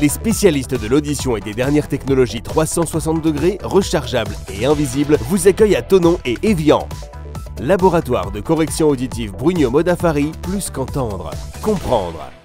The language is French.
Les spécialistes de l'audition et des dernières technologies 360 degrés, rechargeables et invisibles vous accueillent à Thonon et Évian. Laboratoire de correction auditive Brugno Modafari, plus qu'entendre, comprendre.